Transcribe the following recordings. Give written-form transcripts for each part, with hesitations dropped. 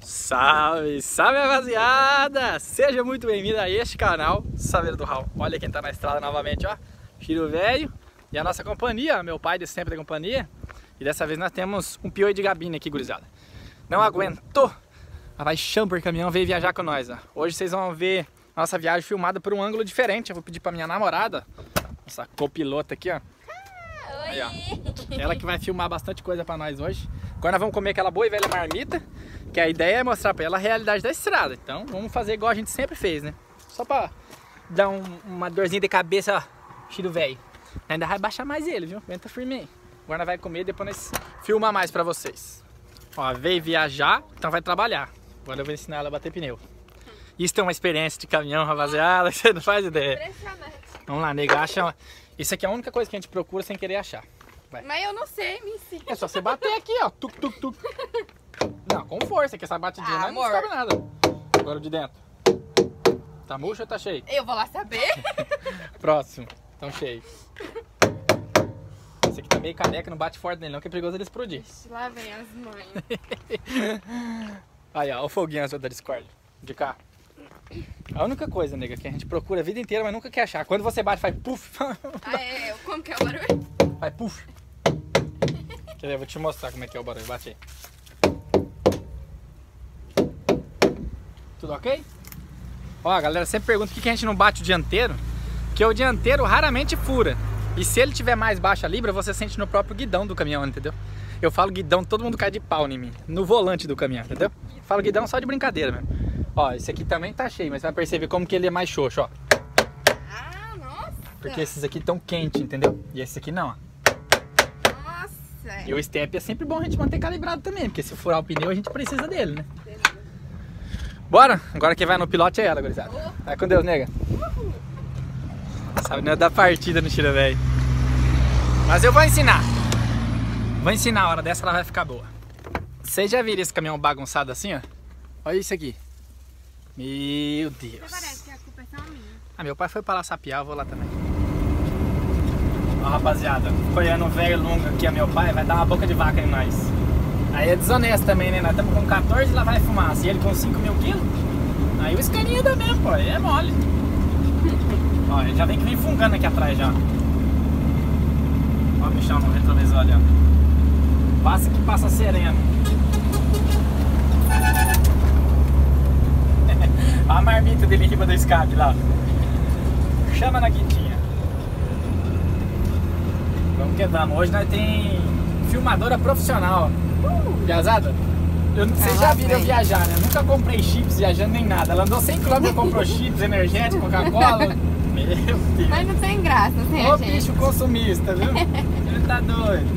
Salve, salve rapaziada! Seja muito bem-vindo a este canal, Saveiro do Raul. Olha quem tá na estrada novamente, ó. Chiro velho e a nossa companhia, meu pai de sempre da companhia. E dessa vez nós temos um pioi de gabine aqui, gurizada. Não aguentou a paixão por caminhão, veio viajar com nós, ó. Hoje vocês vão ver a nossa viagem filmada por um ângulo diferente. Eu vou pedir pra minha namorada, nossa copilota aqui, ó. Aí, ó. Ela que vai filmar bastante coisa pra nós hoje. Agora nós vamos comer aquela boa e velha marmita, que a ideia é mostrar pra ela a realidade da estrada. Então vamos fazer igual a gente sempre fez, né? Só pra dar uma dorzinha de cabeça, ó. Chiro velho. Ainda vai baixar mais ele, viu? Aguenta firme aí. Agora nós vai comer e depois nós filmar mais pra vocês. Ó, veio viajar, então vai trabalhar. Agora eu vou ensinar ela a bater pneu. Isso é uma experiência de caminhão, rapaziada, que você não faz ideia. Impressionante. Vamos lá, nega, acha. Isso aqui é a única coisa que a gente procura sem querer achar. Vai. Mas eu não sei, me ensina. É só você bater aqui, ó. Tuc, tuc, tuc. Não, com força, que essa batidinha não amor. descobre nada. Agora o de dentro. Tá murcho ou tá cheio? Eu vou lá saber. Próximo. Tão cheio. Esse aqui tá meio caneca, não bate forte nele não, que é perigoso ele explodir. Lá vem as mães. Aí, ó, o foguinho azul da Discord. De cá. A única coisa, nega, que a gente procura a vida inteira, mas nunca quer achar. Quando você bate, faz puff. Ah, é? Como que é o barulho? Faz puff. Quer ver? Eu vou te mostrar como é que é o barulho. Bate aí. Tudo ok? Ó, a galera sempre pergunta por que a gente não bate o dianteiro. Porque o dianteiro raramente fura. E se ele tiver mais baixa a libra, você sente no próprio guidão do caminhão, entendeu? Eu falo guidão, todo mundo cai de pau em mim. No volante do caminhão, entendeu? Eu falo guidão só de brincadeira mesmo. Ó, esse aqui também tá cheio, mas você vai perceber como que ele é mais xoxo, ó. Ah, nossa. Porque esses aqui estão quentes, entendeu? E esse aqui não, ó. Nossa. E o step é sempre bom a gente manter calibrado também, porque se furar o pneu a gente precisa dele, né? Bora! Agora quem vai no pilote é ela, gurizada. Vai com Deus, nega. Sabe, não é da partida no tira velho. Mas eu vou ensinar. Vou ensinar, a hora dessa ela vai ficar boa. Vocês já viram esse caminhão bagunçado assim, ó? Olha isso aqui. Meu Deus. Parece que a culpa é só minha. Ah, meu pai foi pra lá sapiar, eu vou lá também. Ó, rapaziada, apoiando o velho longo aqui, a meu pai, vai dar uma boca de vaca em nós. Aí é desonesto também, né? Nós estamos com 14 lá vai fumaça. E ele com 5 mil quilos. Aí o escaninha dá mesmo, pô. Aí é mole. Ó, ele já vem que vem fungando aqui atrás já. Ó o bichão no retrovisor ali, ó. Passa que passa sereno. Ó a marmita dele em cima do escape lá. Chama na quintinha. Vamos que vamos. Hoje nós tem filmadora profissional. Piazada? Vocês já viram eu viajar, né? Nunca comprei chips viajando nem nada. Ela andou 100 km e comprou chips, energético, Coca-Cola. Meu Deus. Mas não tem graça, assim, Ô gente. bicho consumista, viu? Ele tá doido.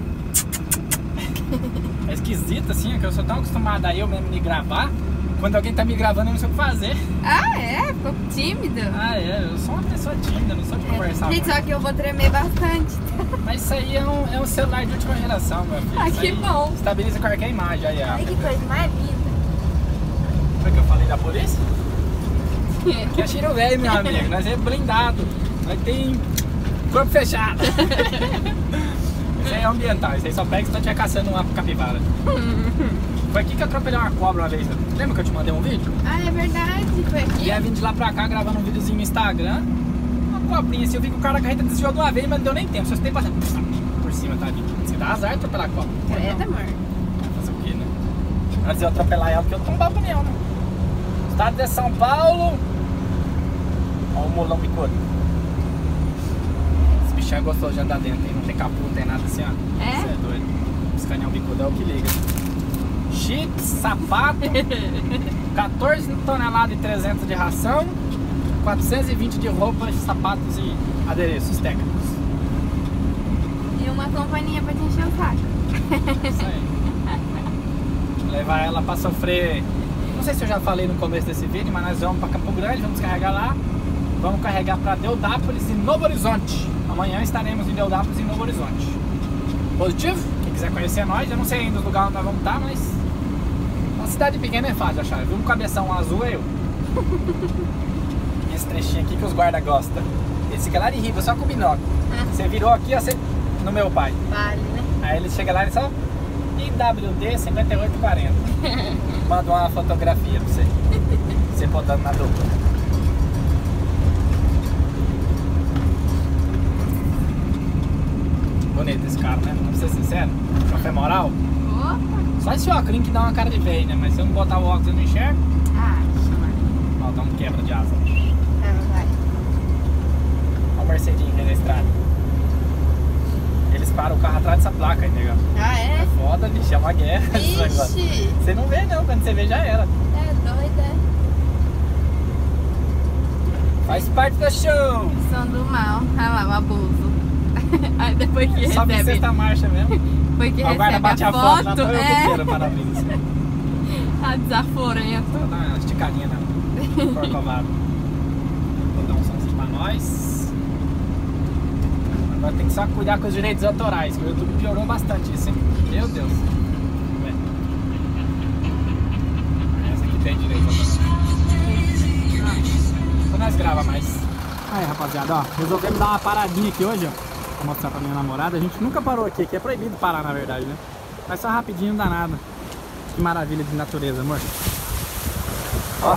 É esquisito assim, que eu sou tão acostumado a eu mesmo me gravar. Quando alguém tá me gravando eu não sei o que fazer. Ah, é? Ficou tímido? Ah, é. Eu sou uma pessoa tímida, não sou de conversar. Gente, muito. só que eu vou tremer bastante. Mas isso aí é um celular de última geração, meu filho. Ah, Isso que aí bom. Estabiliza qualquer imagem aí, ó. Olha que coisa mais linda. Foi que eu falei da polícia? Que é tiro velho, meu amigo. Nós é blindado. Nós tem corpo fechado. Isso aí é ambiental. Isso aí só pega se tu estiver caçando uma capivara. Foi aqui que eu atropelei uma cobra uma vez. Lembra que eu te mandei um vídeo? Ah, é verdade. Foi aqui. E ia vir de lá pra cá gravando um videozinho no Instagram. Uma cobrinha assim. Eu vi que o cara da carreta desviou de uma vez, mas não deu nem tempo. Só tem passando por cima, tá? Você dá azar de atropelar a cobra. Credo, amor. Fazer o quê, né? Antes de eu atropelar ela, porque eu tombar o caminhão, né? Estado de São Paulo. Olha o molão bicudo. Esse bichão é gostoso de andar dentro, hein? Não tem capô, não tem nada assim, ó. É? Você é doido. Esse canhão bicudo é o que liga. Chips, sapato, 14 toneladas e 300 de ração, 420 de roupas, sapatos e adereços técnicos. E uma companhia pra te encher o saco. Isso aí. Levar ela pra sofrer. Não sei se eu já falei no começo desse vídeo, mas nós vamos pra Campo Grande, vamos carregar lá. Vamos carregar pra Deodápolis e Novo Horizonte. Amanhã estaremos em Deodápolis e Novo Horizonte. Positivo? Quem quiser conhecer nós, eu não sei ainda os lugares onde nós vamos estar, mas uma cidade pequena é fácil de achar. Viu um cabeção azul é eu. Esse trechinho aqui que os guardas gostam. Esse aqui é lá de riba, só com o binóculo. Você virou aqui, ó, você... no meu pai. Vale, né? Aí ele chega lá e só IWD 5840. mando uma fotografia pra você. Você botando na dupla. Bonito esse carro, né? Pra ser sincero. Café moral. Opa! Só esse óculos que dá uma cara de velho, né? Mas se eu não botar o óculos eu não enxergo. Ah, chama. Ó, dá um quebra de asa. É, vai. Olha o Mercedinho aí na estrada. Eles param o carro atrás dessa placa aí, negão. Ah, é? É foda, bicho, é uma guerra esse negócio. Ixi! Você não vê não, quando você vê já era. É doida. Faz parte do show! São do mal. Ah lá, o abuso. Aí depois que Só que recebe. sexta marcha mesmo. Depois que O guarda recebe bate a foto, foto, lá tô eu é. copeiro, parabéns. Tá desaforento. Vou dar uma esticadinha na Corcovado. Vou dar um somzinho pra nós. Agora tem que só cuidar com os direitos autorais, que o YouTube piorou bastante isso, hein? Meu Deus. Essa aqui tem direito autorais. Então nós grava mais. Aí, rapaziada, ó, resolvemos dar uma paradinha aqui hoje, ó. Vou mostrar pra minha namorada. A gente nunca parou aqui é proibido parar, na verdade, né? Mas só rapidinho, não dá nada. Que maravilha de natureza, amor. Ó.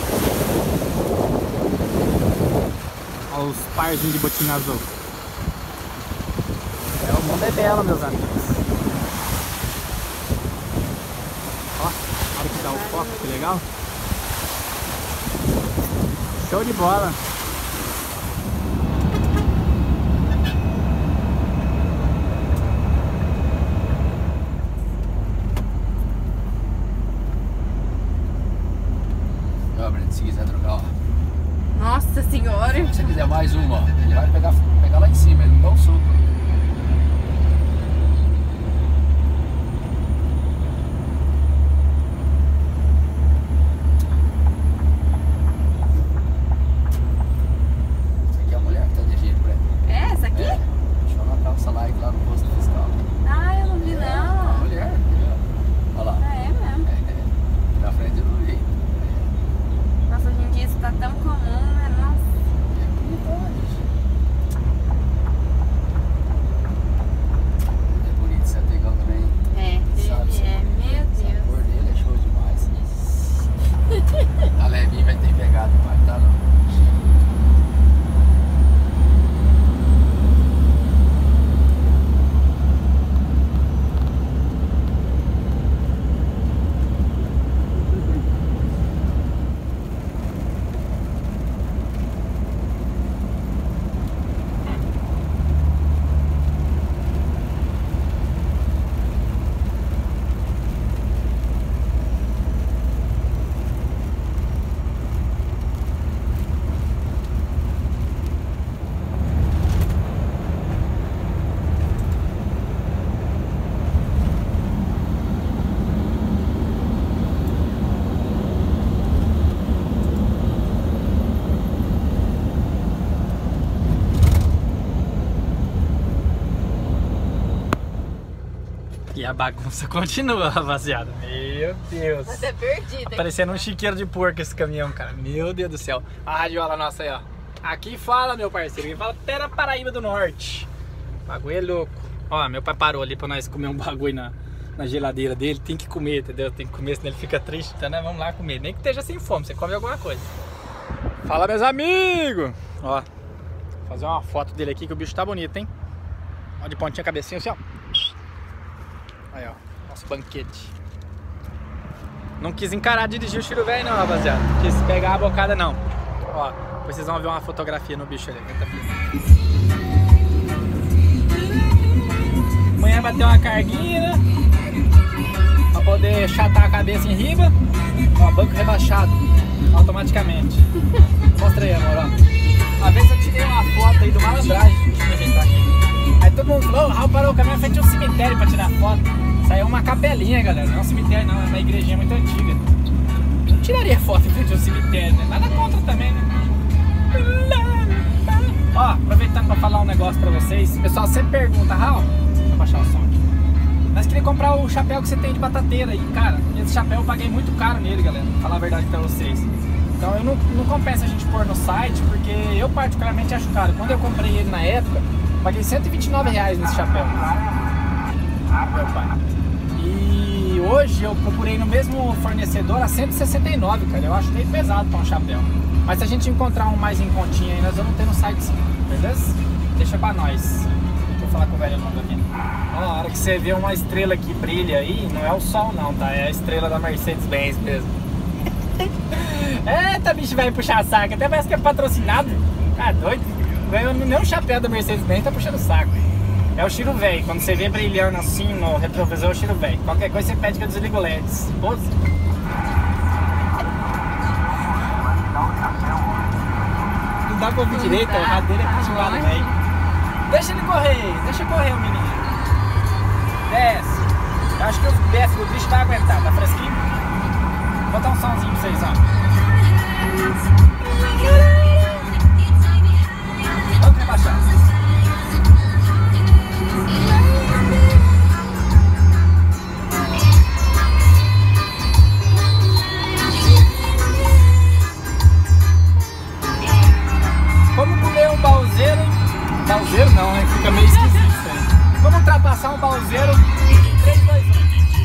Ó os parzinhos de botina azul. É, o mundo é belo, meus amigos. Ó, olha que dá o foco, que legal. Show de bola. Se quiser trocar, ó. Nossa senhora! Se você quiser mais uma, ó, ele vai pegar lá em cima, ele não dá um soco. Essa aqui é a mulher que tá dirigindo, Breno. É essa aqui? É. Deixa eu anotar essa like lá no posto fiscal. Ah, eu não vi A não. mulher, entendeu? Olha lá. Ah, é mesmo? Na frente eu não vi. Nossa, hoje em dia isso tá tão comum, né? Nossa. É bonitona, bicho. É bonito, esse ategão também. É, Sabe, ele é, meu A Deus. cor dele é show demais. A levinha vai ter pegado, mas tá não. E a bagunça continua, rapaziada. Meu Deus. Até perdida. Tá parecendo um chiqueiro de porco esse caminhão, cara. Meu Deus do céu. A radiola nossa aí, ó. Aqui fala, meu parceiro. Aqui fala Terra Paraíba do Norte. O bagulho é louco. Ó, meu pai parou ali pra nós comer um bagulho na geladeira dele. Tem que comer, entendeu? Tem que comer, senão ele fica triste. Então, né? Vamos lá comer. Nem que esteja sem fome, você come alguma coisa. Fala, meus amigos. Ó, vou fazer uma foto dele aqui que o bicho tá bonito, hein? Ó, de pontinha, cabecinha assim, ó. Aí, ó, nosso banquete. Não quis encarar dirigir o Chiro velho não, rapaziada. Não quis pegar a bocada não. Ó, depois vocês vão ver uma fotografia no bicho ali. Amanhã bateu uma carguinha, né? Pra poder chatar a cabeça em riba. Ó, banco rebaixado automaticamente. Mostra aí, amor, ó. Uma vez eu tirei uma foto aí do malandragem. Deixa eu ajeitar aqui. Aí todo mundo falou, o Raul parou o caminhão frente a um cemitério pra tirar foto. Isso aí é uma capelinha, galera, não é um cemitério não, é uma igrejinha muito antiga. Eu não tiraria foto em frente a um cemitério, né? Nada contra também, né? Ó, aproveitando pra falar um negócio pra vocês, o pessoal sempre pergunta, Raul, vou baixar o som aqui. Nós queríamos comprar o chapéu que você tem de batateira aí, cara, esse chapéu eu paguei muito caro nele, galera, vou falar a verdade pra vocês. Então eu não compensa a gente pôr no site, porque eu particularmente acho caro. Quando eu comprei ele na época, paguei R$129 nesse chapéu. Meu pai. E E hoje eu procurei no mesmo fornecedor a 169, cara. Eu acho meio pesado pra um chapéu. Mas se a gente encontrar um mais em continha aí, nós vamos ter no site sim, beleza? Deixa pra nós. Vou falar com o velho mundo aqui. Ó, a hora que você vê uma estrela que brilha aí, não é o sol não, tá? É a estrela da Mercedes-Benz mesmo. Eita, bicho, vai puxar saco. Até parece que é patrocinado. Ah, doido. Nem o chapéu da Mercedes-Benz tá puxando saco. É o Chiro velho. Quando você vê brilhando assim no retrovisor, é o Chiro velho. Qualquer coisa você pede que eu desligo o LED. Pose. Não dá pra ouvir direito, o rádio dele é puxado, velho. Deixa ele correr, deixa correr o menino. Desce. Eu acho que o desce do bicho vai aguentar, tá fresquinho? Vou botar um somzinho pra vocês, ó. Vamos rebaixar. Vamos comer um balzeiro. Balzeiro não, né? Fica meio esquisito isso aí. Vamos ultrapassar um balzeiro em 3, 2, 1.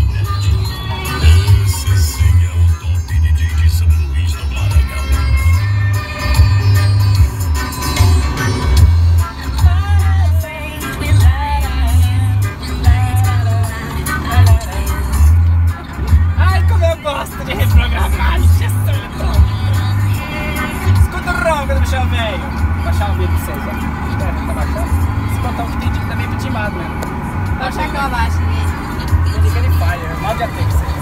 Ai, como eu gosto de reprogramar, Jesus! Escuta o ronco do bichão velho. Vou baixar o vídeo pra vocês, ó. Tá baixando? Esse botão que tem também é timado, né? Vou achar que eu abaixo nele. Ele liga ele fire, mal de até você.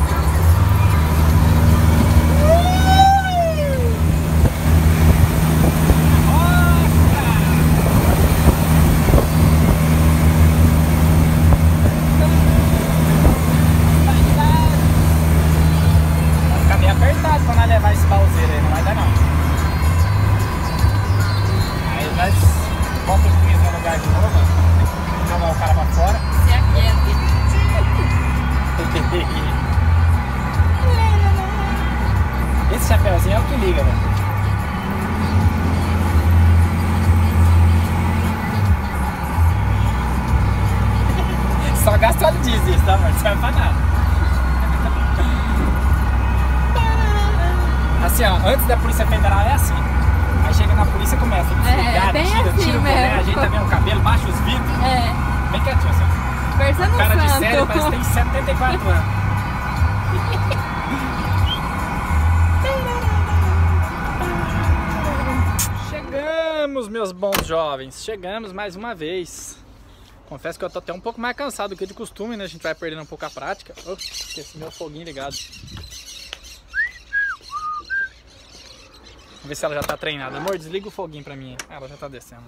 Vai ficar meio apertado quando nós levar esse balzeiro aí, não vai dar não. Aí nós bota o juiz no lugar de novo, jogar o cara pra fora. Se aquieta. Esse chapéuzinho é o que liga, velho. Só gasta óleo diesel isso, tá, amor? Não serve pra nada. Assim, ó, antes da Polícia Federal é assim. Aí chega na polícia e começa a desligar, bem tira, assim tira o boné, mesmo. ajeita bem o cabelo, baixa os vidros. É. Bem quietinho, assim. Parecendo um Cara de santo. sério, parece que tem 74 anos. Chegamos, meus bons jovens. Chegamos mais uma vez. Confesso que eu tô até um pouco mais cansado do que de costume, né? A gente vai perdendo um pouco a prática. Oh, esqueci meu foguinho ligado. Vamos ver se ela já tá treinada. Amor, desliga o foguinho pra mim. Ah, ela já tá descendo.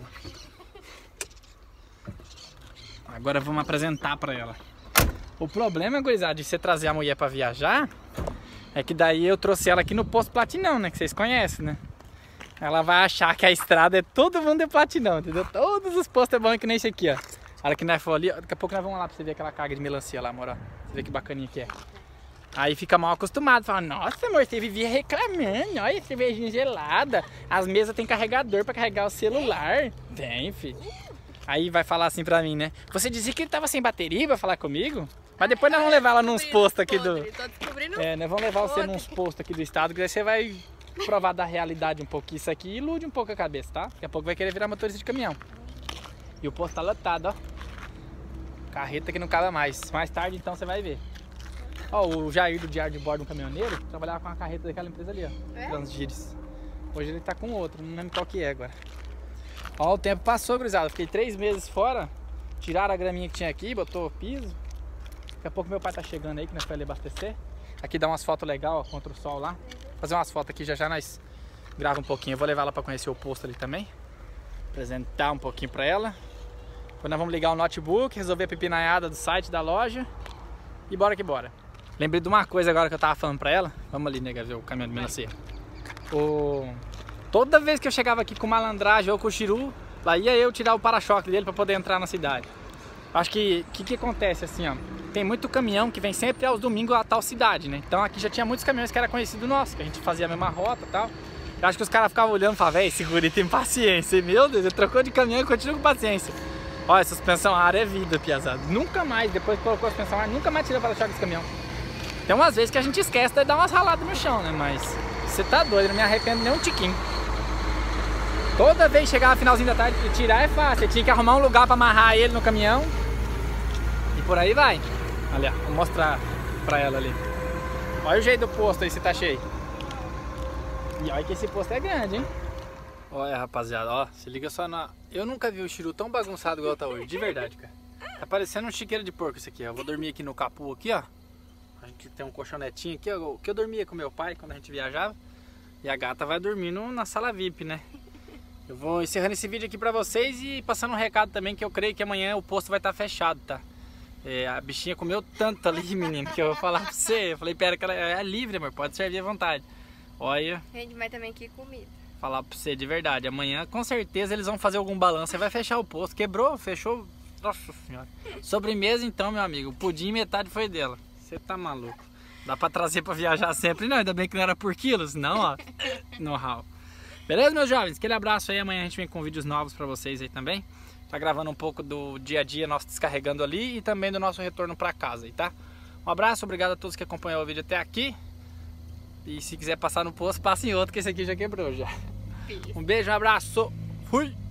Agora vamos apresentar pra ela. O problema, gurizada, de você trazer a mulher pra viajar é que daí eu trouxe ela aqui no posto Platinão, né? Que vocês conhecem, né? Ela vai achar que a estrada é todo mundo é Platinão, entendeu? Todos os postos é bom que nem esse aqui, ó. A hora que nós for ali, daqui a pouco nós vamos lá pra você ver aquela carga de melancia lá, amor, ó. Você vê que bacaninha que é. Aí fica mal acostumado, fala, nossa amor, você vivia reclamando, olha, cervejinha gelada, as mesas tem carregador pra carregar o celular. Tem, filho. Aí vai falar assim pra mim, né? Você dizia que ele tava sem bateria pra falar comigo? Mas depois nós vamos levar ela nos postos aqui do... Tô descobrindo. É, nós vamos levar você nos postos aqui do estado, que daí você vai provar da realidade um pouquinho isso aqui e ilude um pouco a cabeça, tá? Daqui a pouco vai querer virar motorista de caminhão. E o posto tá lotado, ó. Carreta que não cabe mais. Mais tarde então você vai ver. Ó, o Jair do Diário de Bordo, um caminhoneiro, trabalhava com uma carreta daquela empresa ali, ó. É? Transgires. Hoje ele tá com outro, não lembro qual que é agora. Ó, o tempo passou, gurizada. Fiquei 3 meses fora. Tiraram a graminha que tinha aqui, botou o piso. Daqui a pouco meu pai tá chegando aí, que nós vamos abastecer. Aqui dá umas fotos legais, ó, contra o sol lá. Fazer umas fotos aqui, já já nós gravamos um pouquinho. Eu vou levar ela pra conhecer o posto ali também. Apresentar um pouquinho pra ela. Depois nós vamos ligar o notebook, resolver a pepinaiada do site da loja. E bora que bora. Lembrei de uma coisa agora que eu tava falando pra ela. Vamos ali, nega, ver o caminhão de melancia. Toda vez que eu chegava aqui com malandragem ou com o Chiru, lá ia eu tirar o para-choque dele pra poder entrar na cidade. Acho que acontece assim, ó. Tem muito caminhão que vem sempre aos domingos a tal cidade, né? Então aqui já tinha muitos caminhões que era conhecido nosso, que a gente fazia a mesma rota e tal. Eu acho que os caras ficavam olhando e falavam, véi, esse guri tem paciência. E, meu Deus, ele trocou de caminhão e continua com paciência. Olha, suspensão ar é vida, piazada. Nunca mais, depois que colocou a suspensão ar, nunca mais tirou para-choque desse caminhão. Tem umas vezes que a gente esquece de dar umas raladas no chão, né? Mas você tá doido, não me arrependo nem um tiquinho. Toda vez que chegar no finalzinho da tarde e tirar é fácil. Eu tinha que arrumar um lugar pra amarrar ele no caminhão. E por aí vai. Olha, vou mostrar pra ela ali. Olha o jeito do posto aí, se tá cheio. E olha que esse posto é grande, hein? Olha, rapaziada, ó, se liga só na... Eu nunca vi o Chiru tão bagunçado igual tá hoje, de verdade, cara. Tá parecendo um chiqueiro de porco isso aqui, ó. Eu vou dormir aqui no capô aqui, ó. A gente tem um colchonetinho aqui, ó, que eu dormia com meu pai quando a gente viajava. E a gata vai dormir na sala VIP, né? Eu vou encerrando esse vídeo aqui pra vocês e passando um recado também, que eu creio que amanhã o posto vai estar fechado, tá? A bichinha comeu tanto ali, menino, que eu vou falar pra você. Eu falei, pera, que ela é livre, amor, pode servir à vontade. Olha. A gente vai também aqui comida. Falar pra você de verdade, amanhã com certeza eles vão fazer algum balanço e vai fechar o posto. Quebrou, fechou. Nossa senhora. Sobremesa então, meu amigo, o pudim metade foi dela. Você tá maluco. Dá pra trazer pra viajar sempre? Não, ainda bem que não era por quilos, não, ó. Know-how. Beleza, meus jovens? Aquele abraço aí, amanhã a gente vem com vídeos novos pra vocês aí também. Tá gravando um pouco do dia a dia nosso descarregando ali e também do nosso retorno pra casa aí, tá? Um abraço, obrigado a todos que acompanharam o vídeo até aqui. E se quiser passar no posto, passa em outro, que esse aqui já quebrou já. Um beijo, um abraço. Fui!